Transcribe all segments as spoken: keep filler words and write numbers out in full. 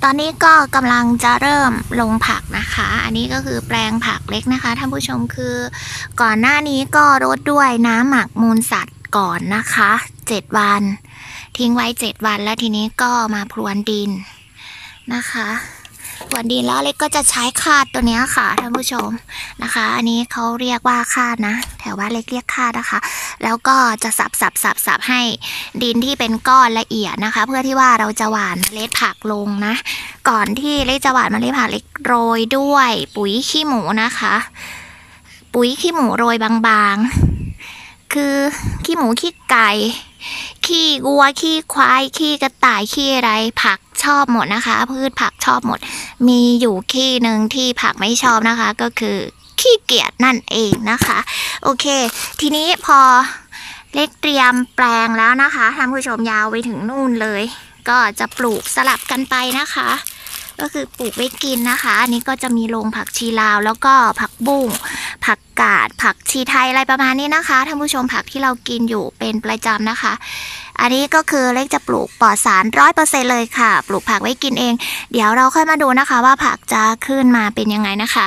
ตอนนี้ก็กำลังจะเริ่มลงผักนะคะอันนี้ก็คือแปลงผักเล็กนะคะท่านผู้ชมคือก่อนหน้านี้ก็รดด้วยน้ำหมักมูลสัตว์ก่อนนะคะเจ็ดวันทิ้งไว้เจ็ดวันแล้วทีนี้ก็มาพรวนดินนะคะพรวนดินแล้วเล็กก็จะใช้คาดตัวนี้ค่ะท่านผู้ชมนะคะอันนี้เขาเรียกว่าคาดนะแถวว่าเล็กเรียกคาดนะคะแล้วก็จะสับสับสับสับให้ดินที่เป็นก้อนละเอียดนะคะเพื่อที่ว่าเราจะหว่านเมล็ดผักลงนะก่อนที่เล็กจะหว่านเมล็ดผักเล็กโรยด้วยปุ๋ยขี้หมูนะคะปุ๋ยขี้หมูโรยบางๆคือขี้หมูขี้ไก่ขี้วัวขี้ควายขี้กระต่ายขี้อะไรผักชอบหมดนะคะพืชผักชอบหมดมีอยู่ขี้หนึ่งที่ผักไม่ชอบนะคะก็คือขี้เกียจนั่นเองนะคะโอเคทีนี้พอเล็กเตรียมแปลงแล้วนะคะท่านผู้ชมยาวไปถึงนู่นเลยก็จะปลูกสลับกันไปนะคะก็คือปลูกไว้กินนะคะอันนี้ก็จะมีโรงผักชีลาวแล้วก็ผักบุ้งผักกาดผักชีไทยอะไรประมาณนี้นะคะท่านผู้ชมผักที่เรากินอยู่เป็นประจำนะคะอันนี้ก็คือเล็กจะปลูกปลอดสารร้อยเปอร์เซ็นต์เลยค่ะปลูกผักไว้กินเองเดี๋ยวเราค่อยมาดูนะคะว่าผักจะขึ้นมาเป็นยังไงนะคะ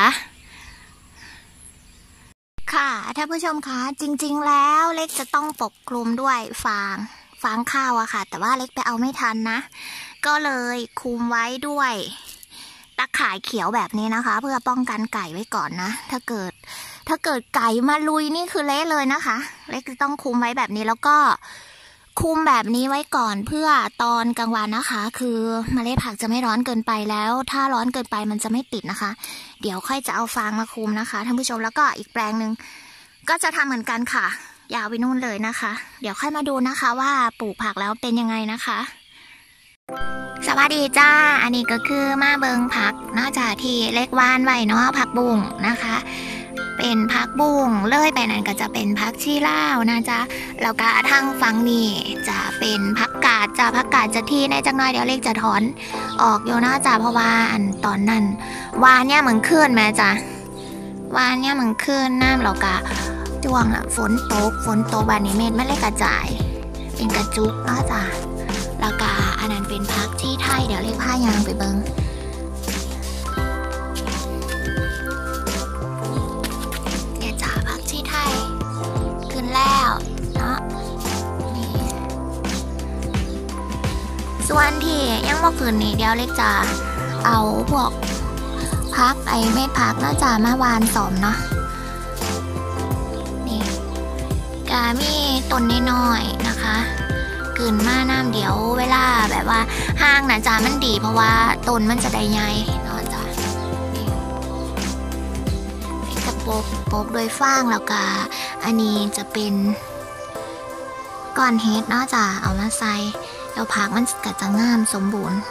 ค่ะท่านผู้ชมคะจริงๆแล้วเล็กจะต้องปกคลุมด้วยฟางฟางข้าวอะค่ะแต่ว่าเล็กไปเอาไม่ทันนะก็เลยคลุมไว้ด้วยตะข่ายเขียวแบบนี้นะคะเพื่อป้องกันไก่ไว้ก่อนนะถ้าเกิดถ้าเกิดไก่มาลุยนี่คือเละเลยนะคะเล็กจะต้องคลุมไว้แบบนี้แล้วก็คุมแบบนี้ไว้ก่อนเพื่อตอนกลางวันนะคะคือเมล็ดผักจะไม่ร้อนเกินไปแล้วถ้าร้อนเกินไปมันจะไม่ติดนะคะเดี๋ยวค่อยจะเอาฟางมาคุมนะคะท่านผู้ชมแล้วก็อีกแปลงหนึ่งก็จะทำเหมือนกันค่ะยาวไปนู่นเลยนะคะเดี๋ยวค่อยมาดูนะคะว่าปลูกผักแล้วเป็นยังไงนะคะสวัสดีจ้าอันนี้ก็คือมาเบิงผักนอกจากที่เล็กวานไว้เนาะผักบุ้งนะคะเป็นผักบุ้งเลยไปนั้นก็จะเป็นผักชีลาวนะจ๊ะแล้วก็ทางฝั่งนี้จะเป็นผักกาดจ้าผักกาดจะที่ในจังน้อยเดี๋ยวเล็กจะถอนออกอยู่นะจ๊ะเพราะว่าอันตอนนั้นวานเนี่ยเหมือนขึ้นแม่จ้ะวานเนี่ยเหมือนขึ้นน้ำแล้วก็ช่วงอะฝนตกฝนตกบานนี้เม็ดไม่เล็กกระจายเป็นกระจุกนะจ๊ะแล้วก็อันนั้นเป็นพักที่ไทยเดี๋ยวเรียกผ้ายางไปเบิงเดี๋ยวจ่าพักที่ไทยขึ้นแล้วเนาะนี่ส่วนที่ยังว่าคืนนี้เดี๋ยวเล็กจะเอาพวกพักไอเม็ดพักน่าจะมาวานสอมเนาะนี่กามีต้นน้อยๆนะคะขึ้นมาน้ำเดี๋ยวเวลาแบบว่าห้างนะจ๊ะมันดีเพราะว่าต้นมันจะได้ใหญ่เนาะจ๊ะนี่กระปบปบโดยฟางแล้วก็อันนี้จะเป็นก้อนเฮ็ดเนาะจ๊ะเอามาใส่แล้วผักมันก็จะงามสมบูรณ์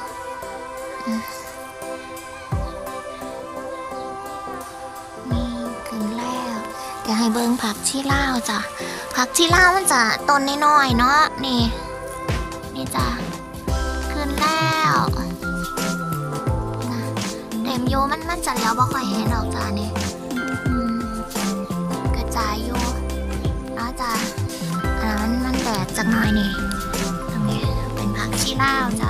นี่ขึ้นแล้วเดี๋ยวให้เบิ้งผักชีลาวจ้ะผักชีลาวมันจะต้นน้อยๆเนาะนี่นี่จ้ะขึ้นแล้วนะเต็มโยมันมันจะแล้วบ่ค่อยเห็นหรอกจ้ะนี่กระจายโยเนาะจ้ะอ่ามันมันแดดจักหน่อยนี่ตรงนี้เป็นผักชีลาวจ้ะ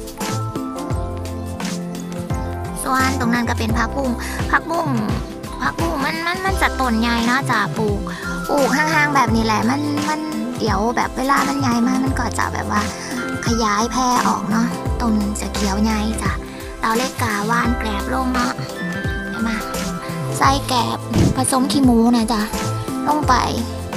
ส่วนตรงนั้นก็เป็นผักบุ้งผักบุ้งผักบุ้งมันมันมันจะต้นใหญ่เนาะจ้ะปลูกปลูกห่างๆแบบนี้แหละมันมันเดี๋ยวแบบเวลามันใหญ่มากมันก็จะแบบว่าขยายแพร่ออกเนาะต้นจะเขียวใหญ่จ้ะเราเล็กกาว่านแกลบลงเนาะเห็นไหมใส่แกลบผสมขี้หมูนะจ้ะลงไป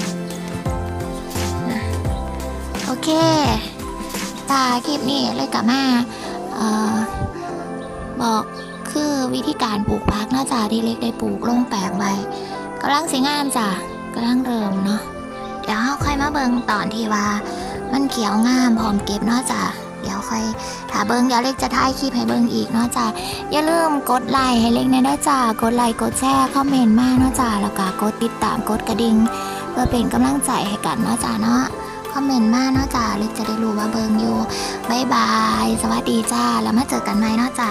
นะโอเคตาคลิปนี้เลยกับแม่เอ่อบอกคือวิธีการปลูกผักนะจ้ะที่เล็กได้ปลูกลงแปลงไว้กำลังสีงามจ้ะกำลังเริ่มเนาะเดี๋ยวเราค่อยมาเบิ่งตอนที่ว่ามันเขียวงามพร้อมเก็บเนาะจ้ะเดี๋ยวค่อยถ้าเบิ่งเดี๋ยวเล็กจะถ่ายคลิปให้เบิ่งอีกเนาะจ้ะอย่าลืมกดไลค์ให้เล็กนะเด้อจ้ะกดไลค์กดแชร์คอมเมนต์มาเนาะจ้ะแล้วก็กดติดตามกดกระดิ่งเพื่อเป็นกำลังใจให้กันเนาะจ้ะเนาะคอมเมนต์มาเนาะจ้ะเล็กจะได้รู้ว่าเบิ่งอยู่บ๊ายบายสวัสดีจ้าแล้วมาเจอกันใหม่เนาะจ้ะ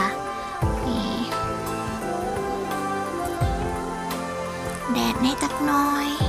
แดดในจักน้อย